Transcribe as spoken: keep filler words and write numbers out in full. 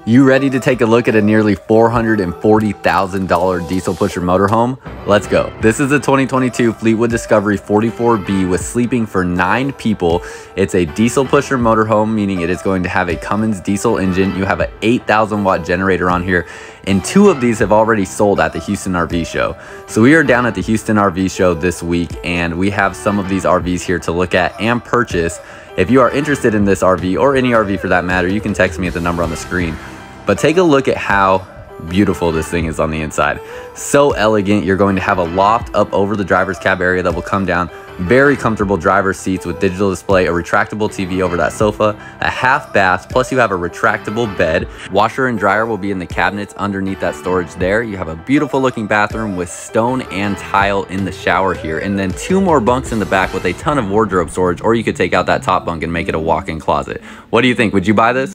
You ready to take a look at a nearly four hundred forty thousand dollar diesel pusher motorhome? Let's go. This is a twenty twenty-two Fleetwood Discovery forty-four B with sleeping for nine people. It's a diesel pusher motorhome, meaning it is going to have a Cummins diesel engine. You have an eight thousand watt generator on here, and two of these have already sold at the Houston R V show. So we are down at the Houston R V show this week, and we have some of these R Vs here to look at and purchase. If you are interested in this R V, or any R V for that matter, you can text me at the number on the screen. But take a look at how beautiful this thing is on the inside. So elegant. You're going to have a loft up over the driver's cab area that will come down. Very comfortable driver's seats with digital display, a retractable T V over that sofa, a half bath, plus you have a retractable bed. Washer and dryer will be in the cabinets underneath that storage there. You have a beautiful looking bathroom with stone and tile in the shower here, and then two more bunks in the back with a ton of wardrobe storage, or you could take out that top bunk and make it a walk-in closet. What do you think? Would you buy this?